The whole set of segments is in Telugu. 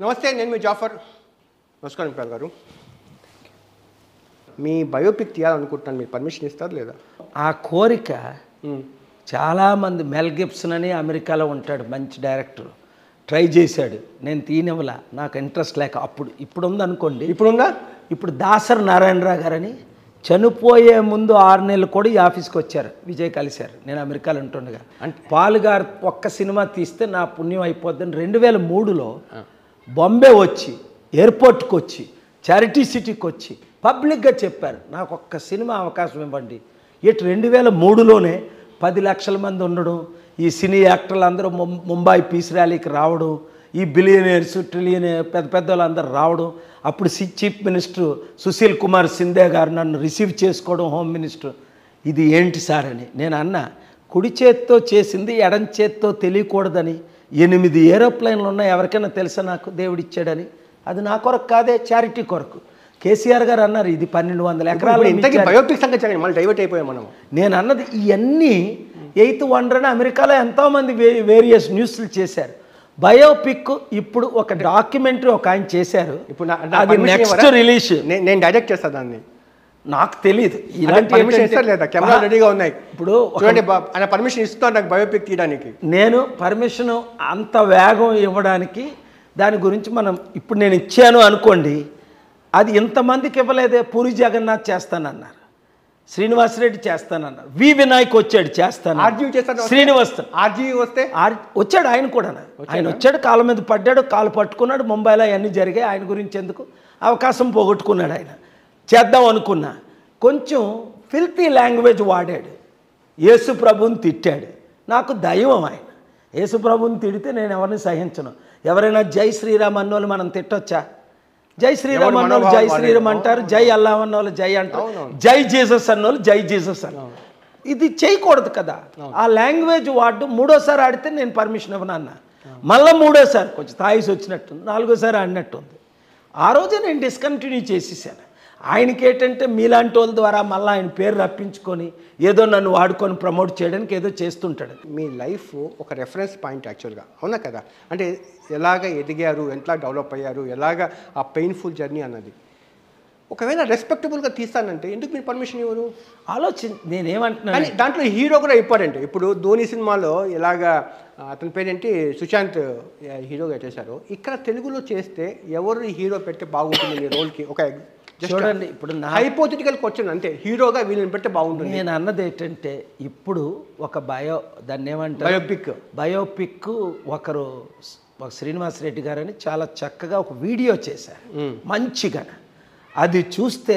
నమస్తే, నేను మీ జాఫర్. నమస్కారం పేరు గారు. మీ బయోపిక్ తీయాలనుకుంటున్నాను, మీరు పర్మిషన్ ఇస్తారు లేదా? ఆ కోరిక చాలామంది, మెల్ గిబ్సన్ అని అమెరికాలో ఉంటాడు, మంచి డైరెక్టర్, ట్రై చేశాడు. నేను తీయనివ్వలా, నాకు ఇంట్రెస్ట్ లేక. ఇప్పుడు ఉందనుకోండి. ఇప్పుడుందా? ఇప్పుడు దాసరి నారాయణరావు గారని చనిపోయే ముందు 6 నెలలు కూడా ఈ ఆఫీస్కి వచ్చారు. విజయ్ కలిశారు, నేను అమెరికాలో ఉంటుండగా. అంటే పాల్ గారు ఒక్క సినిమా తీస్తే నా పుణ్యం అయిపోద్దని 2003లో బాంబే వచ్చి, ఎయిర్పోర్ట్కి వచ్చి, చారిటీ సిటీకి వచ్చి పబ్లిక్గా చెప్పారు, నాకు ఒక్క సినిమా అవకాశం ఇవ్వండి. ఇటు 2003లోనే 10 లక్షల మంది ఉండడం, ఈ సినీ యాక్టర్లు అందరూ ముంబై పీస్ ర్యాలీకి రావడం, ఈ బిలియనీర్స్ ట్రిలియనీర్ పెద్ద పెద్ద వాళ్ళందరూ రావడం. అప్పుడు చీఫ్ మినిస్టర్ సుశీల్ కుమార్ సింధే గారు నన్ను రిసీవ్ చేసుకోవడం, హోమ్ మినిస్టర్. ఇది ఏంటి సార్ అని నేను అన్నా. కుడి చేత్తో చేసింది ఎడం చేత్తో తెలియకూడదని. 8 ఏరోప్లైన్లు ఉన్నాయి, ఎవరికైనా తెలుసా నాకు దేవుడిచ్చాడని? అది నా కొరకు కాదే, చారిటీ కొరకు. కేసీఆర్ గారు అన్నారు ఇది 1200 ఎకరాలు. బయోపిక్ సంగతి మళ్ళీ డైవర్ట్ అయిపోయాం మనం. నేను అన్నది ఇవన్నీ 8th వండర్ అని అమెరికాలో ఎంతోమంది వేరియస్ న్యూస్లు చేశారు. బయోపిక్ ఇప్పుడు ఒక డాక్యుమెంటరీ ఒక ఆయన చేశారు. ఇప్పుడు అది నెక్స్ట్ రిలీజ్ నేను డైరెక్ట్ చేస్తాను దాన్ని. నాకు తెలియదు ఇలాంటి లేదా, కెమెరా రెడీగా ఉన్నాయి. ఇప్పుడు ఆయన పర్మిషన్ ఇస్తాను నాకు బయోపిక్ తీయడానికి. నేను పర్మిషన్ అంత వేగం ఇవ్వడానికి దాని గురించి మనం ఇప్పుడు నేను ఇచ్చాను అనుకోండి, అది ఇంతమందికి ఇవ్వలేదే. పూరి జగన్నాథ్ చేస్తానన్నారు, శ్రీనివాసరెడ్డి చేస్తానన్నారు, వి వినాయక్ వచ్చాడు చేస్తాను, శ్రీనివాస్ వచ్చాడు. ఆయన కూడా ఆయన వచ్చాడు, కాళ్ళ మీద పడ్డాడు, కాలు పట్టుకున్నాడు. ముంబైలో అవన్నీ జరిగాయి. ఆయన గురించి ఎందుకు, అవకాశం పోగొట్టుకున్నాడు. ఆయన చేద్దాం అనుకున్నా, కొంచెం ఫిల్తీ లాంగ్వేజ్ వాడాడు, యేసు ప్రభుని తిట్టాడు. నాకు దైవం ఆయన. యేసు ప్రభుని తిడితే నేను ఎవరిని సహించను. ఎవరైనా జై శ్రీరామ్ అన్నోళ్ళు మనం తిట్టొచ్చా? జై శ్రీరామ్ అన్నోళ్ళు జై శ్రీరామ్ అంటారు, జై అల్లా అన్నోళ్ళు జై అంటారు, జై జీసస్ అన్నోళ్ళు జై జీసస్ అన్నారు. ఇది చేయకూడదు కదా. ఆ లాంగ్వేజ్ వాడు 3వసారి ఆడితే నేను పర్మిషన్ ఇవ్వను అన్న. మళ్ళీ 3వసారి కొంచెం తాయిస్ వచ్చినట్టుంది, 4వసారి ఆడినట్టుంది. ఆ రోజే నేను డిస్కంటిన్యూ చేసేసాను. ఆయనకి ఏంటంటే మీలాంటి వాళ్ళ ద్వారా మళ్ళీ ఆయన పేరు రప్పించుకొని ఏదో నన్ను వాడుకొని ప్రమోట్ చేయడానికి ఏదో చేస్తుంటాడు. మీ లైఫ్ ఒక రెఫరెన్స్ పాయింట్ యాక్చువల్గా, అవునా కదా? అంటే ఎలాగ ఎదిగారు, ఎట్లా డెవలప్ అయ్యారు, ఎలాగ ఆ పెయిన్ఫుల్ జర్నీ అన్నది. ఒకవేళ రెస్పెక్టబుల్గా తీస్తానంటే ఎందుకు మీరు పర్మిషన్ ఇవ్వరు? నేనేమంటున్నాను, దాంట్లో హీరో కూడా ఇంపార్టెంట్. ఇప్పుడు ధోని సినిమాలో ఎలాగా అతని పేరేంటి సుశాంత్ హీరోగా చేశారు, ఇక్కడ తెలుగులో చేస్తే ఎవరు హీరో పెడితే బాగుంటుంది మీ రోల్కి? ఒక చూడండి, ఇప్పుడు హైపోథెటికల్ క్వశ్చన్ అంతే, హీరోగా వీళ్ళని పెడితే బాగుంటుంది. నేను అన్నది ఏంటంటే, ఇప్పుడు ఒక దాన్ని ఏమంటారు, బయోపిక్ ఒకరు శ్రీనివాసరెడ్డి గారని చాలా చక్కగా ఒక వీడియో చేశారు మంచిగా. అది చూస్తే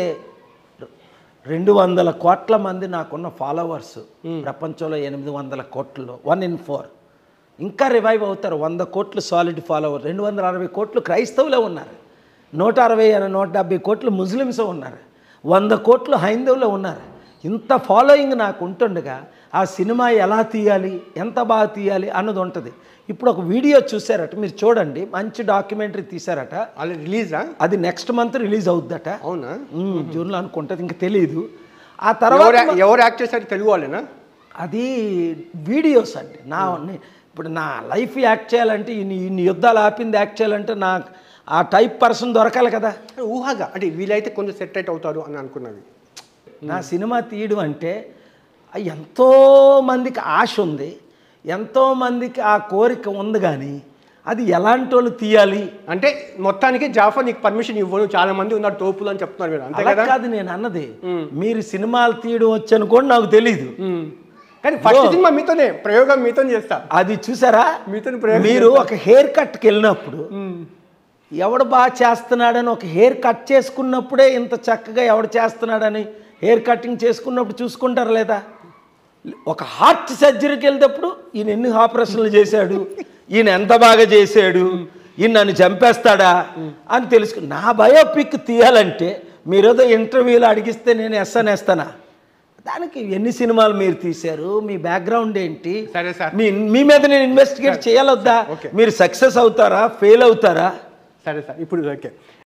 200 కోట్ల మంది నాకున్న ఫాలోవర్స్, ప్రపంచంలో 800 కోట్లలో 1 in 4 ఇంకా రివైవ్ అవుతారు. 100 కోట్లు సాలిడ్ ఫాలోవర్, 260 కోట్లు క్రైస్తవులే ఉన్నారు, 170 కోట్లు ముస్లిమ్స్ ఉన్నారు, 100 కోట్లు హైందవులు ఉన్నారు. ఇంత ఫాలోయింగ్ నాకు ఉంటుండగా ఆ సినిమా ఎలా తీయాలి, ఎంత బాగా తీయాలి అన్నది ఉంటుంది. ఇప్పుడు ఒక వీడియో చూసారట, మీరు చూడండి, మంచి డాక్యుమెంటరీ తీశారట. అది రిలీజా? అది నెక్స్ట్ మంత్ రిలీజ్ అవుద్దట. అవునా? జూన్లో అనుకుంటుంది, ఇంకా తెలియదు. ఆ తర్వాత ఎవరు యాక్ట్ చేశారు? తెలుగు వాళ్ళేనా? అది వీడియోస్ అండి. ఇప్పుడు నా లైఫ్ యాక్ట్ చేయాలంటే, ఇన్ని యుద్ధాలు ఆపింది యాక్ట్ చేయాలంటే నాకు ఆ టైప్ పర్సన్ దొరకాలి కదా. ఊహగా అంటే వీలైతే కొంచెం సెట్ అవుట్ అవుతారు అని అనుకున్నది. నా సినిమా తీయడం అంటే ఎంతోమందికి ఆశ ఉంది, ఎంతోమందికి ఆ కోరిక ఉంది, కానీ అది ఎలాంటి వాళ్ళు తీయాలి అంటే మొత్తానికి జాఫర్ నీకు పర్మిషన్ ఇవ్వను, చాలా మంది ఉన్నారు తోపులు అని చెప్తున్నారు మీరు, అంతే కదా? కాదు నేను అన్నది, మీరు సినిమాలు తీయడం వచ్చని కూడా నాకు తెలీదు, కానీ ఫస్ట్ సినిమా మీతోనే ప్రయోగం మీతో చేస్తా. అది చూసారా, మీతో మీరు ఒక హెయిర్ కట్కి వెళ్ళినప్పుడు ఎవడు బాగా చేస్తున్నాడని ఒక హెయిర్ కట్ చేసుకున్నప్పుడే ఇంత చక్కగా ఎవడు చేస్తున్నాడని హెయిర్ కటింగ్ చేసుకున్నప్పుడు చూసుకుంటారు లేదా? ఒక హార్ట్ సర్జరీకి వెళ్ళేటప్పుడు ఈయన ఎన్ని ఆపరేషన్లు చేశాడు, ఈయన ఎంత బాగా చేశాడు, ఈయన నన్ను చంపేస్తాడా అని తెలుసుకు. నా బయోపిక్ తీయాలంటే మీరేదో ఇంటర్వ్యూలో అడిగిస్తే నేను ఎస్సనేస్తానా? దానికి ఎన్ని సినిమాలు మీరు తీశారు, మీ బ్యాక్గ్రౌండ్ ఏంటి, మీ మీద నేను ఇన్వెస్టిగేట్ చేయాలొద్దా? మీరు సక్సెస్ అవుతారా, ఫెయిల్ అవుతారా? సరే సార్, ఇప్పుడు ఓకే.